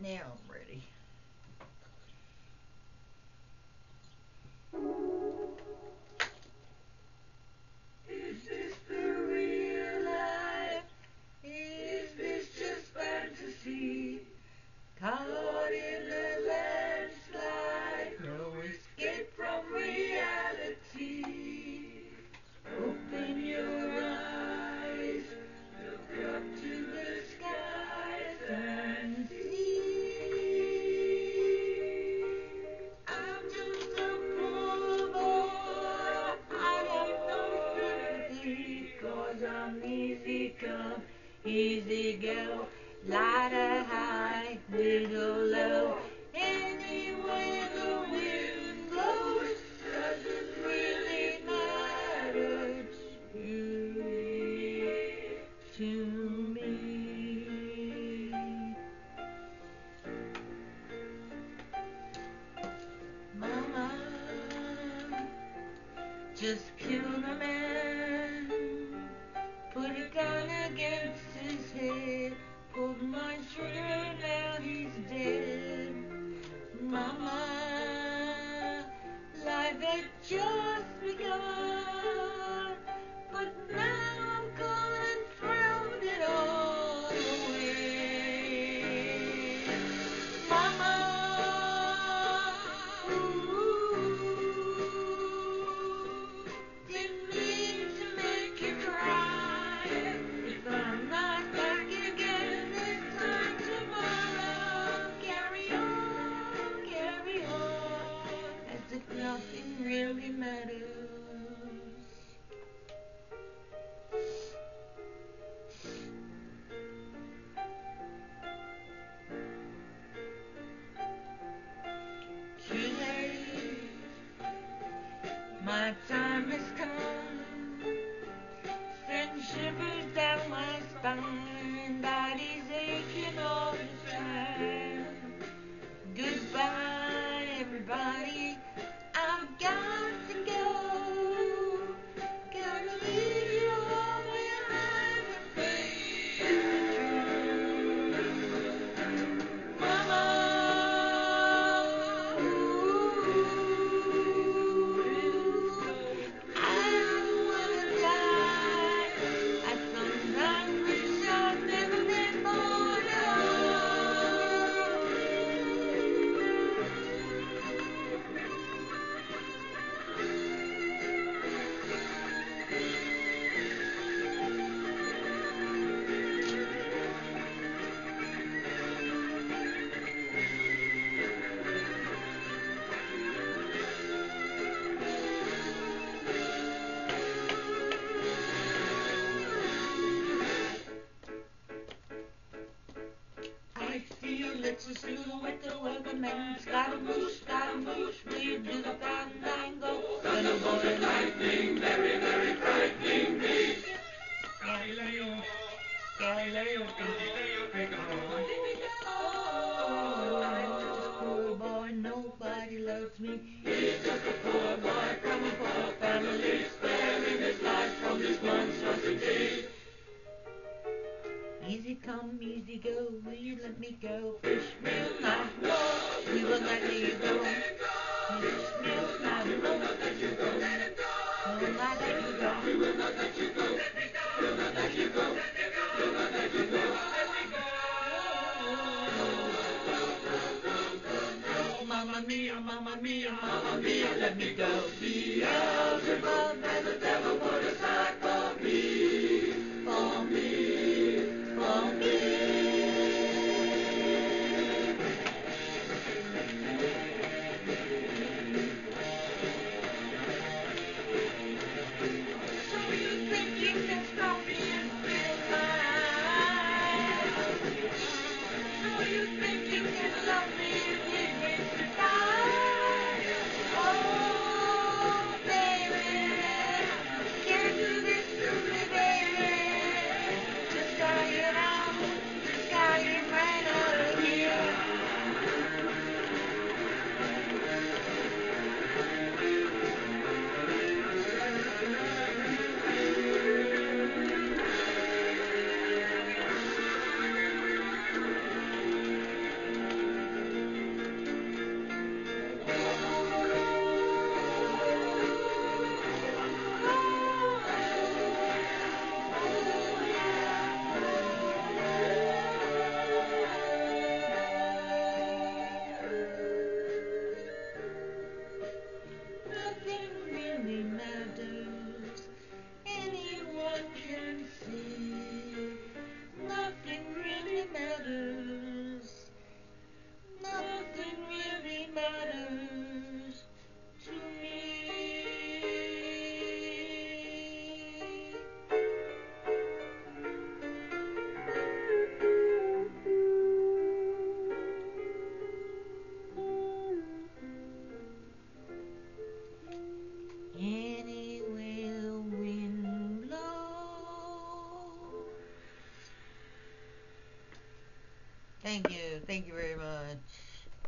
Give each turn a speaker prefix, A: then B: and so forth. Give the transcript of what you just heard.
A: Now I'm ready. Is this the real life? Is this just fantasy? Caught in a landslide, no escape from reality. Open your eyes, look up to the skies and see. I'm just a poor boy, I have no sympathy, 'cause I'm easy come, easy go, ladder high, middle low. Anyway the wind blows doesn't really matter to me. Mama just killed a man, put a gun against his head, pulled my trigger, now he's dead. Mama, life had just begun, but now I'm gone and thrown it all away. Mama, didn't mean to make you cry. If I'm not back again this time tomorrow, carry on, as if nothing really matters. Too late, my time has come. Send shivers down my spine, body's aching all the time. Goodbye, everybody, I've got to go. Gotta leave you all behind and face the truth. Mama, I don't wanna die. I sometimes wish I'd never been born at I feel it's a silhouette, the weatherman. Scaramouche, we do the fandango. Thunderbolt and lightning, very, very frightening me. Galileo, Figaro. Oh, I'm just a poor boy, nobody loves me. He's just a poor boy from a poor family, sparing his life from this monstrosity. Easy come, easy go, will you let me go? Fish will not go, we will not let you go. Fish will not go, we will not let you go. We will not let you go. We will not let you go. We will not let you go. We will not let you go. Mamma mia, mamma mia, mamma mia, let me go. Beelzebub and the devil put aside for me, for me. For me. So you think you can stop me and fill my eyes? So you think you can love me and leave me to die? Oh, baby. Thank you. Thank you very much.